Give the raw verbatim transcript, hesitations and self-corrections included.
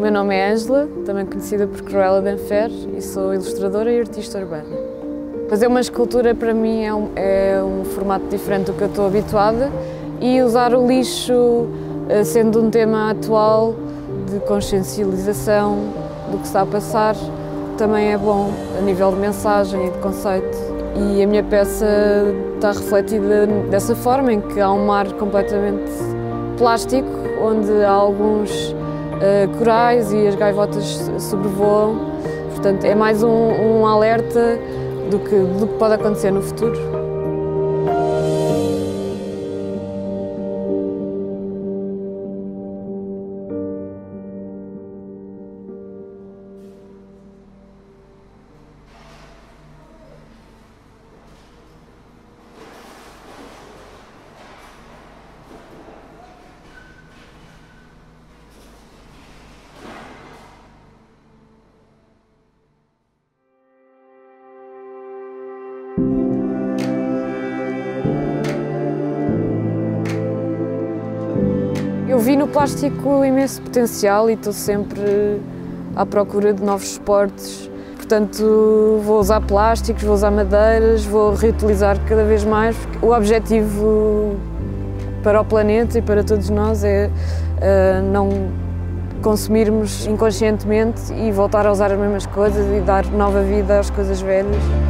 meu nome é Ângela, também conhecida por Cruella Denfer, e sou ilustradora e artista urbana. Fazer uma escultura para mim é um, é um formato diferente do que eu estou habituada, e usar o lixo, sendo um tema atual de consciencialização do que está a passar, também é bom a nível de mensagem e de conceito. E a minha peça está refletida dessa forma, em que há um mar completamente plástico, onde há alguns uh, corais e as gaivotas sobrevoam. Portanto, é mais um, um alerta do que, do que pode acontecer no futuro. Eu vi no plástico imenso potencial e estou sempre à procura de novos suportes. Portanto, vou usar plásticos, vou usar madeiras, vou reutilizar cada vez mais. O objetivo para o planeta e para todos nós é uh, não consumirmos inconscientemente e voltar a usar as mesmas coisas e dar nova vida às coisas velhas.